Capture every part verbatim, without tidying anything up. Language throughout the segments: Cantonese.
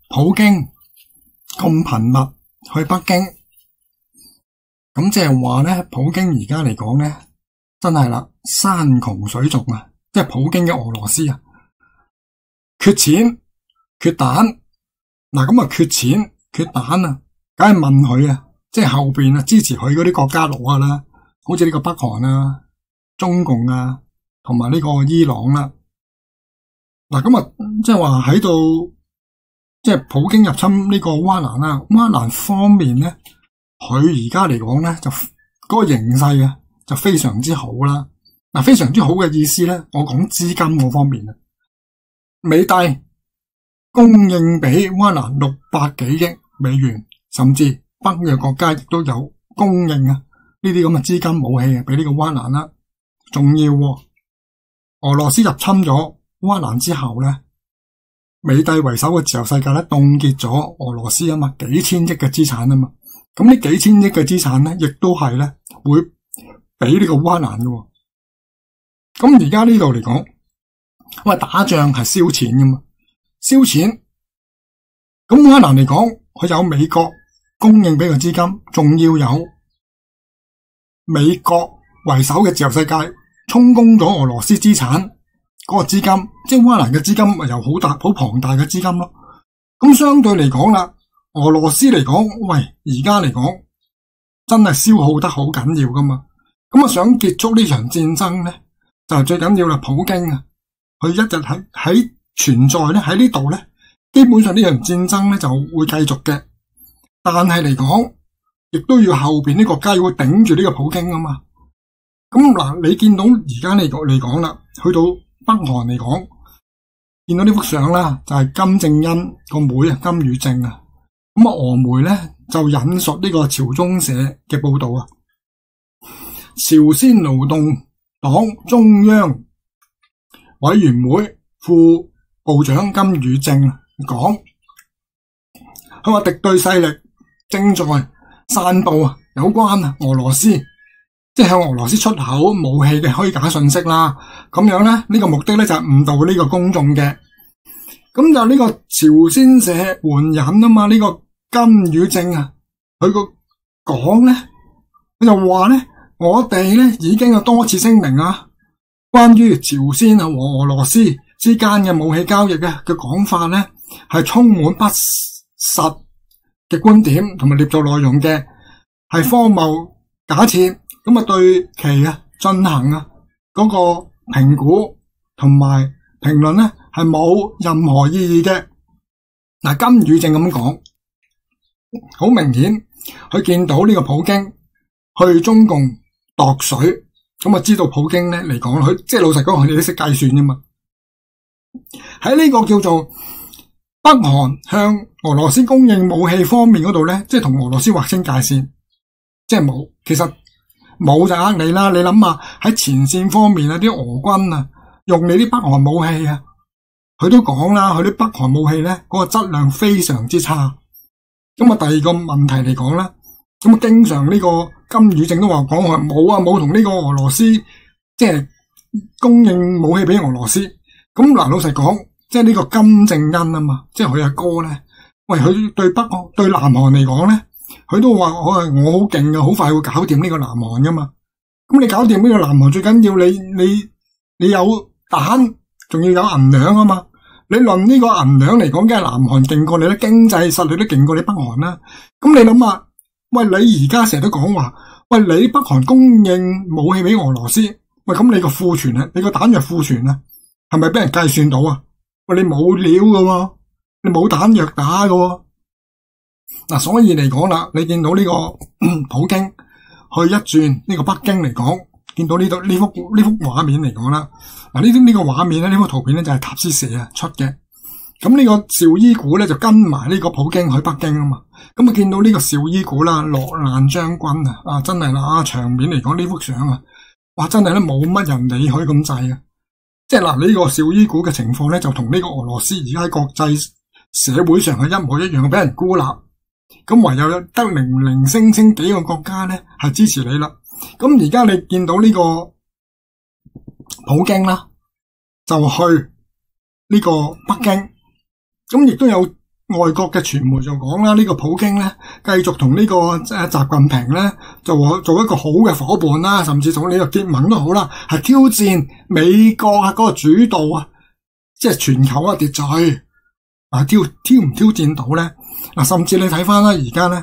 普京咁頻密去北京，咁即係話咧，普京而家嚟講咧，真係啦，山窮水盡啊！即係普京嘅俄羅斯啊，缺錢缺蛋，嗱咁啊缺錢缺蛋啊，梗係問佢啊，即係後邊啊支持佢嗰啲國家攞噶啦，好似呢個北韓啊、中共啊，同埋呢個伊朗啦。嗱咁啊，即係話喺度，即係普京入侵呢個烏克蘭啦，烏克蘭方面咧，佢而家嚟講咧就嗰個形勢啊就非常之好啦。嗱，非常之好嘅意思咧，我講資金嗰方面啊，美帝供應俾烏克蘭六百幾億美元，甚至北約國家亦都有供應啊呢啲咁嘅資金武器啊俾呢個烏克蘭啦。仲要俄羅斯入侵咗烏克蘭之後咧，美帝為首嘅自由世界咧凍結咗俄羅斯啊嘛幾千億嘅資產啊嘛，咁呢幾千億嘅資產咧，亦都係咧會俾呢個烏克蘭嘅。咁而家呢度嚟講，因為打仗係燒錢噶嘛，燒錢。咁烏克蘭嚟講，佢有美國供應俾個資金，仲要有美國為首嘅自由世界充公咗俄羅斯資產嗰個資金，即係烏克蘭嘅資金咪有好大好龐大嘅資金咯。咁相對嚟講啦，俄羅斯嚟講，喂，而家嚟講真係消耗得好緊要噶嘛。咁啊想結束呢場戰爭咧，就最緊要啦，普京啊，佢一日喺喺存在咧，喺呢度咧，基本上呢場戰爭咧就會繼續嘅。但係嚟講，亦都要後邊啲國家要頂住呢個普京啊嘛。咁嗱，你見到而家嚟講嚟講啦，去到北韓嚟講，見到呢幅相啦，就係金正恩個妹啊，金與正啊。咁啊，俄媒咧就引述呢個朝中社嘅報道啊，朝鮮勞動黨中央委員會副部長金與正講，佢話敵對勢力正在散布啊有關啊俄羅斯，即係向俄羅斯出口武器嘅虛假信息啦。咁樣咧，呢個目的咧就係誤導呢個公眾嘅。咁就呢個朝鮮社援引啊嘛，呢個金與正啊，佢個講咧，佢就話咧。我哋咧已經有多次聲明啊，關於朝鮮啊和俄羅斯之間嘅武器交易嘅嘅講法咧，係充滿不實嘅觀點同埋捏造內容嘅，係荒謬假設。咁啊，對其啊進行啊嗰個評估同埋評論咧，係冇任何意義嘅。嗱，金與正咁講，好明顯佢見到呢個普京去中共度水，咁啊知道普京咧嚟講，佢即係老實講，佢哋都識計算噶嘛。喺呢個叫做北韓向俄羅斯供應武器方面嗰度咧，即係同俄羅斯劃清界線，即係冇。其實冇就呃你啦。你諗下喺前線方面啊，啲俄軍啊用你啲北韓武器啊，佢都講啦，佢啲北韓武器咧嗰個質量非常之差。咁啊，第二個問題嚟講啦，咁啊經常呢個金與正都話講話冇啊，冇同呢個俄羅斯即係供應武器俾俄羅斯。咁嗱，老實講，即係呢個金正恩啊嘛，即係佢阿哥咧，喂，佢對北韓對南韓嚟講咧，佢都話我係我好勁啊，好快會搞掂呢個南韓噶嘛。咁你搞掂呢個南韓最緊要你你你有彈，仲要有銀兩啊嘛。你論呢個銀兩嚟講，梗係南韓勁過你啦，經濟實力都勁過你北韓啦。咁你諗下，喂，你而家成日都講話，喂，你北韓供應武器俾俄羅斯，喂，咁你個庫存啊，你個彈藥庫存啊，係咪俾人計算到啊？喂，你冇料噶喎，你冇彈藥打噶喎。嗱，所以嚟講啦，你見到呢個普京去一轉呢個北京嚟講，見到呢度呢幅呢幅畫面嚟講啦，嗱，呢啲呢個畫面咧，呢幅圖片咧就係塔斯社啊出嘅。咁呢個紹伊古咧就跟埋呢個普京去北京啊嘛。咁啊見到呢個紹伊古啦，落難將軍啊，啊真係啦，啊場面嚟講呢幅相啊，哇真係咧冇乜人理佢咁滯啊。即係嗱，呢個紹伊古嘅情況咧，就同呢個俄羅斯而家喺國際社會上係一模一樣，俾人孤立。咁唯有得零零星星幾個國家咧係支持你啦。咁而家你見到呢個普京啦，就去呢個北京，咁亦都有外國嘅傳媒就講啦，呢個普京咧繼續同呢個誒習近平咧做做一個好嘅伙伴啦，甚至同呢個結盟都好啦，係挑戰美國啊嗰個主導啊，即係全球啊秩序啊，挑挑唔挑戰到咧？嗱，甚至你睇翻啦，而家咧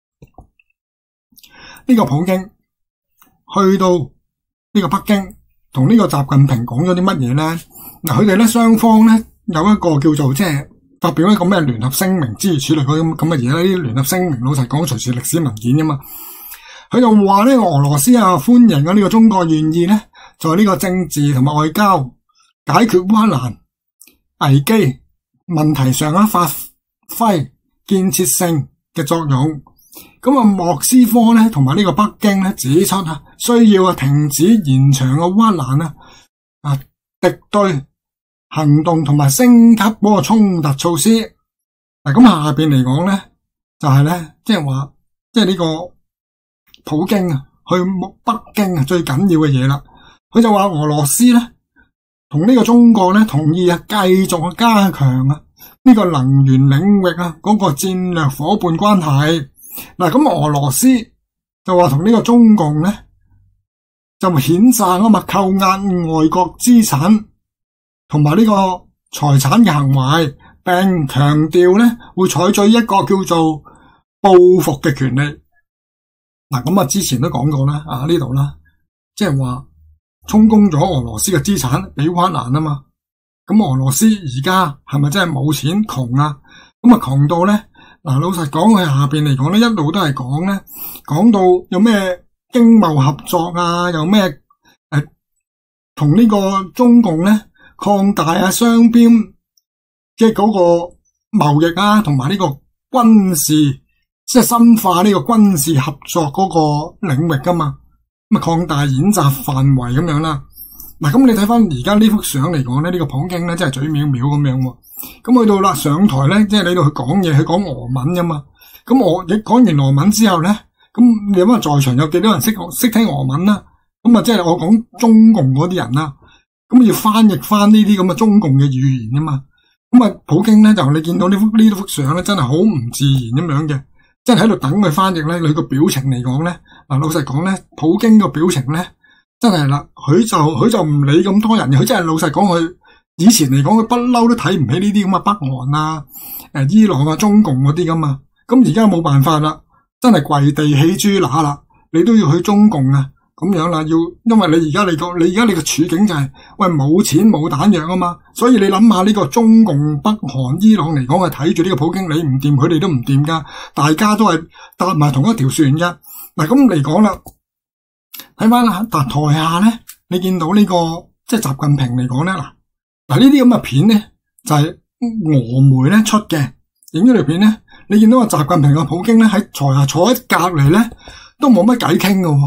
呢個普京去到呢個北京，同呢個習近平講咗啲乜嘢咧？嗱，佢哋咧雙方咧有一個叫做即係發表一個咩聯合聲明之類嗰啲咁咁嘅嘢啦。呢啲聯合聲明老實講隨時歷史文件噶嘛。佢就話呢個俄羅斯啊歡迎啊呢個中國願意咧在呢個政治同埋外交解決烏克蘭危機問題上啊發揮建設性嘅作用。咁啊，莫斯科咧同埋呢個北京咧指出啊，需要啊停止延長嘅烏克蘭啊啊敵對行動同埋升級嗰個衝突措施。嗱，咁下邊嚟講咧，就係咧，即係話，即係呢個普京啊，去北京啊最緊要嘅嘢啦。佢就話俄羅斯咧同呢個中國咧同意啊繼續加強啊呢個能源領域啊嗰個戰略夥伴關係。嗱，咁俄羅斯就話同呢個中共咧就譴責啊嘛扣押外國資產同埋呢個財產嘅行為，並強調咧會採取一個叫做報復嘅權利。嗱，咁啊之前都講過啦，啊呢度啦，即係話充公咗俄羅斯嘅資產俾烏克蘭啊嘛。咁俄羅斯而家係咪真係冇錢窮啊？咁啊窮到咧，嗱老實講，佢下邊嚟講咧一路都係講咧，講到有咩經貿合作啊，有咩誒同呢個中共咧擴大啊雙邊即係嗰個貿易啊，同埋呢個軍事即係深化呢個軍事合作嗰個領域噶嘛，咁啊擴大演習範圍咁樣啦。嗱，咁你睇翻而家呢幅相嚟講咧，呢個普京咧真係嘴藐藐咁樣喎。咁去到啦上台咧，即係你度去講嘢，去講俄文噶嘛。咁我你講完俄文之後咧，咁你諗下在場有幾多人識識聽俄文啦？咁啊即係我講中共嗰啲人啦。咁要翻譯翻呢啲咁嘅中共嘅語言啊嘛。咁啊普京咧就你見到呢幅呢幅相咧，真係好唔自然咁樣嘅，即係喺度等佢翻譯咧。佢個表情嚟講咧，嗱老實講咧，普京個表情咧真係啦，佢就佢就唔理咁多人嘅，佢真係老實講，佢以前嚟講佢不嬲都睇唔起呢啲咁嘅北韓啊、誒伊朗啊、中共嗰啲噶嘛。咁而家冇辦法啦，真係跪地起豬乸啦，你都要去中共啊咁樣啦，要因為你而家你個你而家你個處境就係、是、喂冇錢冇彈藥啊嘛，所以你諗下呢個中共、北韓、伊朗嚟講係睇住呢個普京，你唔掂佢哋都唔掂噶，大家都係搭埋同一條船噶。嗱咁嚟講啦，睇翻啦，但台下咧，你見到呢、這個即係習近平嚟講咧，嗱嗱呢啲咁嘅片咧就係、是、俄媒咧出嘅，影咗條片咧，你見到個習近平個普京咧喺台下坐喺隔籬咧，都冇乜偈傾噶。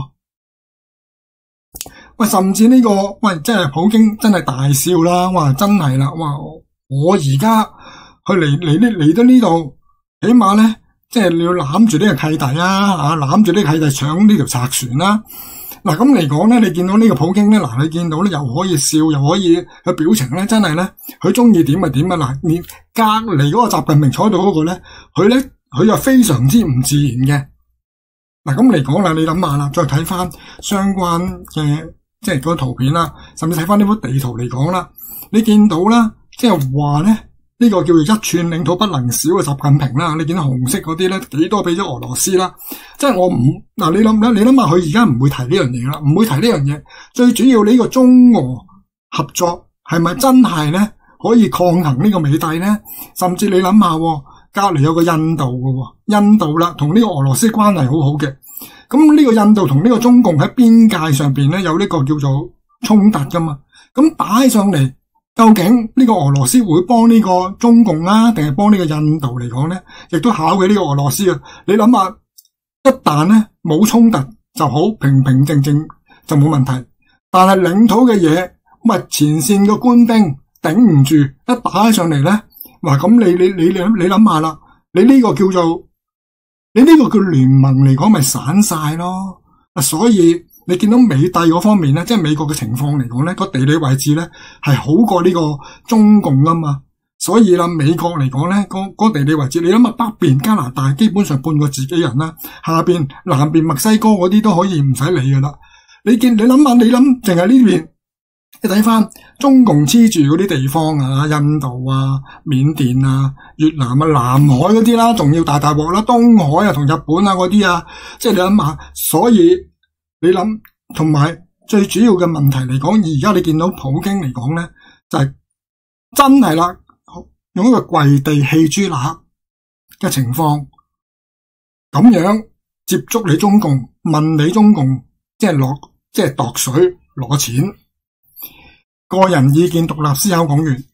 喂，甚至呢、這個喂，即係普京真係大笑啦！哇，真係啦！哇，我而家去嚟嚟呢嚟到呢度，起碼咧，即係你要攬住呢個契弟啊，啊攬住呢個契弟搶呢條賊船啦！嗱咁嚟講咧，你見到呢個普京咧，嗱你見到咧又可以笑，又可以佢表情咧，真係咧，佢中意點咪點啊！嗱，你隔籬嗰個習近平坐到嗰個咧，佢咧佢又非常之唔自然嘅。嗱咁嚟講啦，你諗下啦，再睇翻相關嘅。即係嗰個圖片啦，甚至睇翻呢幅地圖嚟講啦，你見到啦，即係話咧呢個叫做一寸領土不能少嘅習近平啦，你見到紅色嗰啲咧幾多俾咗俄羅斯啦，即係我唔嗱你諗咧，你諗下佢而家唔會提呢樣嘢啦，唔會提呢樣嘢，最主要呢個中俄合作係咪真係咧可以抗衡呢個美帝咧？甚至你諗下，隔籬有個印度嘅，印度啦同呢個俄羅斯關係好好嘅。咁呢個印度同呢個中共喺邊界上邊咧有呢個叫做衝突噶嘛？咁擺上嚟，究竟呢個俄羅斯會幫呢個中共啊，定係幫呢個印度嚟講咧？亦都考起呢個俄羅斯啊！你諗下，一旦咧冇衝突就好平平靜靜就冇問題，但係領土嘅嘢，咁啊前線嘅官兵頂唔住，一打上嚟咧，話咁你你你你你諗下啦，你呢個叫做。你呢個叫聯盟嚟講，咪散晒咯。所以你見到美帝嗰方面咧，即係美國嘅情況嚟講咧，個地理位置咧係好過呢個中共啊嘛。 所以啦，美國嚟講咧，嗰、嗰個地理位置，你諗下北邊加拿大基本上半個自己人啦，下邊南邊墨西哥嗰啲都可以唔使理噶啦。你見你諗下，你諗淨係呢邊，你睇翻中共黐住嗰啲地方啊，印度啊、緬甸啊、越南啊、南海嗰啲啦，仲要大大鑊啦，東海啊同日本啊嗰啲啊，即係你諗下，所以你諗同埋最主要嘅問題嚟講，而家你見到普京嚟講咧，就係、是、真係啦。用一個跪地棄豬乸嘅情況，咁樣接觸你中共，問你中共，即係攞，即係度水攞錢。個人意見獨立思考講完。